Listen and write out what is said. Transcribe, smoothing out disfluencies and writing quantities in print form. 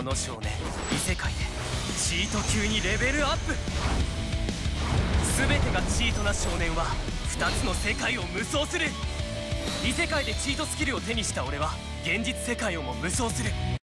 の少年異世界でチート級にレベルアップ。全てがチートな少年は2つの世界を無双する。異世界でチートスキルを手にした俺は現実世界をも無双する。